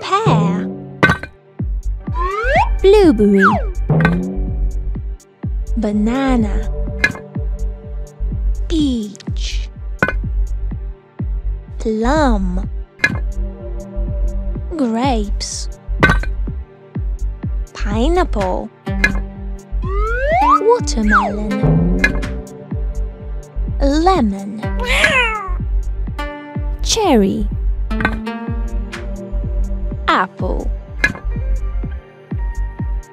pear, blueberry, banana, peach, plum, grapes, pineapple, watermelon, lemon, cherry, apple.